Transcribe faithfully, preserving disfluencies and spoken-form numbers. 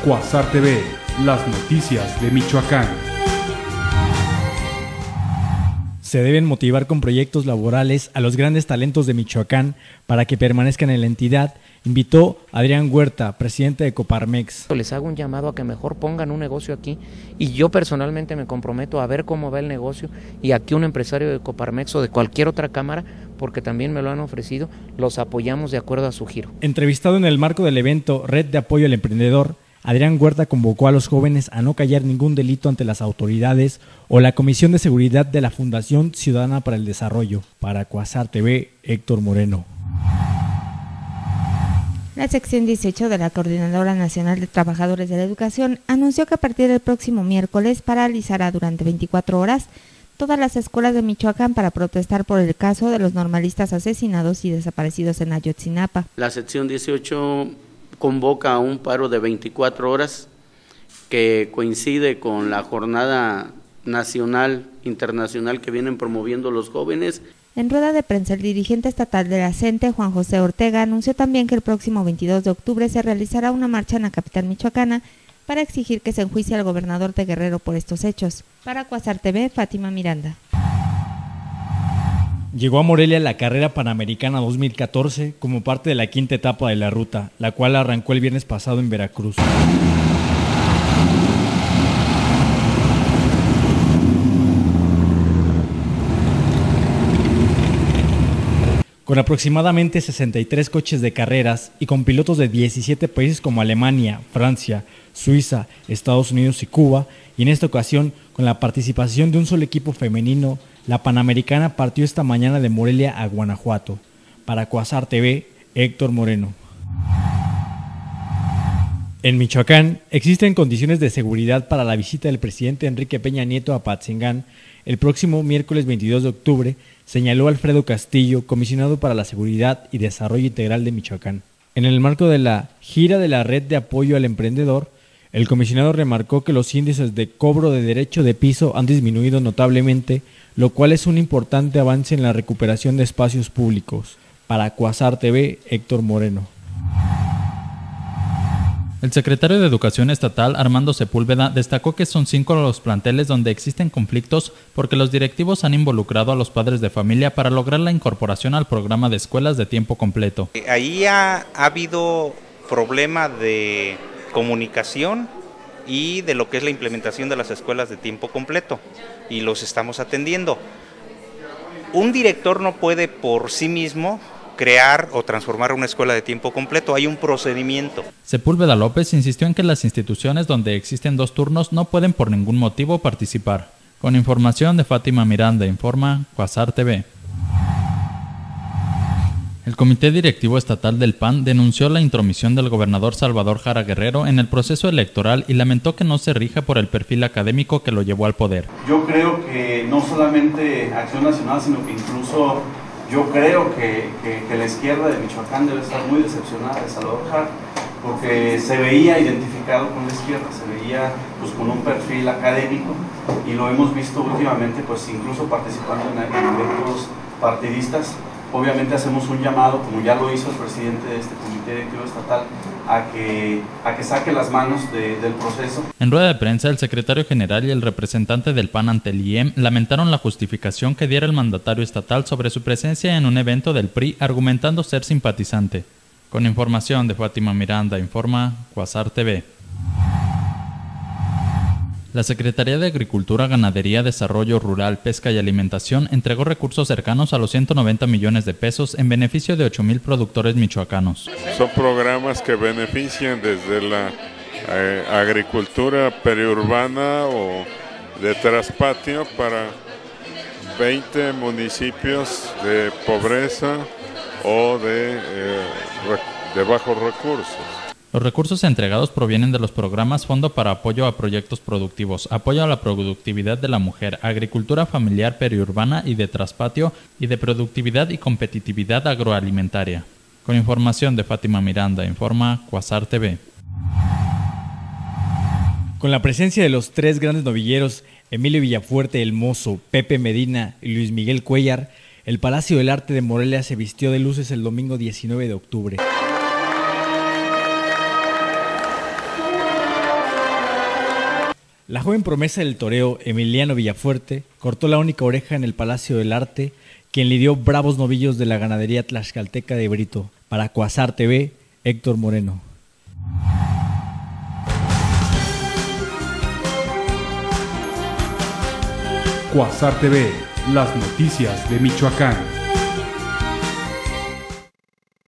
Cuasar T V, las noticias de Michoacán. Se deben motivar con proyectos laborales a los grandes talentos de Michoacán para que permanezcan en la entidad, invitó Adrián Huerta, presidente de Coparmex. Les hago un llamado a que mejor pongan un negocio aquí y yo personalmente me comprometo a ver cómo va el negocio y aquí un empresario de Coparmex o de cualquier otra cámara, porque también me lo han ofrecido, los apoyamos de acuerdo a su giro. Entrevistado en el marco del evento Red de Apoyo al Emprendedor, Adrián Huerta convocó a los jóvenes a no callar ningún delito ante las autoridades o la Comisión de Seguridad de la Fundación Ciudadana para el Desarrollo. Para Cuasar T V, Héctor Moreno. La sección dieciocho de la Coordinadora Nacional de Trabajadores de la Educación anunció que a partir del próximo miércoles paralizará durante veinticuatro horas todas las escuelas de Michoacán para protestar por el caso de los normalistas asesinados y desaparecidos en Ayotzinapa. La sección dieciocho convoca a un paro de veinticuatro horas que coincide con la jornada nacional, internacional que vienen promoviendo los jóvenes. En rueda de prensa, el dirigente estatal de la CENTE, Juan José Ortega, anunció también que el próximo veintidós de octubre se realizará una marcha en la capital michoacana para exigir que se enjuicie al gobernador de Guerrero por estos hechos. Para Cuasar T V, Fátima Miranda. Llegó a Morelia la carrera Panamericana dos mil catorce como parte de la quinta etapa de la ruta, la cual arrancó el viernes pasado en Veracruz. Con aproximadamente sesenta y tres coches de carreras y con pilotos de diecisiete países como Alemania, Francia, Suiza, Estados Unidos y Cuba, y en esta ocasión con la participación de un solo equipo femenino, la Panamericana partió esta mañana de Morelia a Guanajuato. Para Cuasar T V, Héctor Moreno. En Michoacán existen condiciones de seguridad para la visita del presidente Enrique Peña Nieto a Apatzingán el próximo miércoles veintidós de octubre, señaló Alfredo Castillo, comisionado para la Seguridad y Desarrollo Integral de Michoacán. En el marco de la gira de la Red de Apoyo al Emprendedor, el comisionado remarcó que los índices de cobro de derecho de piso han disminuido notablemente, lo cual es un importante avance en la recuperación de espacios públicos. Para Cuasar T V, Héctor Moreno. El secretario de Educación Estatal, Armando Sepúlveda, destacó que son cinco los planteles donde existen conflictos porque los directivos han involucrado a los padres de familia para lograr la incorporación al programa de escuelas de tiempo completo. Ahí ha, ha habido problema de comunicación y de lo que es la implementación de las escuelas de tiempo completo, y los estamos atendiendo. Un director no puede por sí mismo crear o transformar una escuela de tiempo completo, hay un procedimiento. Sepúlveda López insistió en que las instituciones donde existen dos turnos no pueden por ningún motivo participar. Con información de Fátima Miranda, informa Cuasar T V. El Comité Directivo Estatal del P A N denunció la intromisión del gobernador Salvador Jara Guerrero en el proceso electoral y lamentó que no se rija por el perfil académico que lo llevó al poder. Yo creo que no solamente Acción Nacional, sino que incluso yo creo que, que, que la izquierda de Michoacán debe estar muy decepcionada de Salvador Jara, porque se veía identificado con la izquierda, se veía pues con un perfil académico, y lo hemos visto últimamente pues incluso participando en, en eventos partidistas. Obviamente hacemos un llamado, como ya lo hizo el presidente de este Comité Directivo Estatal, a que, a que saque las manos de, del proceso. En rueda de prensa, el secretario general y el representante del P A N ante el I E M lamentaron la justificación que diera el mandatario estatal sobre su presencia en un evento del P R I, argumentando ser simpatizante. Con información de Fátima Miranda, informa Cuasar T V. La Secretaría de Agricultura, Ganadería, Desarrollo Rural, Pesca y Alimentación entregó recursos cercanos a los ciento noventa millones de pesos en beneficio de ocho mil productores michoacanos. Son programas que benefician desde la eh, agricultura periurbana o de traspatio para veinte municipios de pobreza o de, eh, de bajos recursos. Los recursos entregados provienen de los programas Fondo para Apoyo a Proyectos Productivos, Apoyo a la Productividad de la Mujer, Agricultura Familiar Periurbana y de Traspatio, y de Productividad y Competitividad Agroalimentaria. Con información de Fátima Miranda, informa Cuasar T V. Con la presencia de los tres grandes novilleros, Emilio Villafuerte el Mozo, Pepe Medina y Luis Miguel Cuellar, el Palacio del Arte de Morelia se vistió de luces el domingo diecinueve de octubre. La joven promesa del toreo, Emiliano Villafuerte, cortó la única oreja en el Palacio del Arte, quien lidió bravos novillos de la ganadería tlaxcalteca de Brito. Para Cuasar T V, Héctor Moreno. Cuasar T V, las noticias de Michoacán.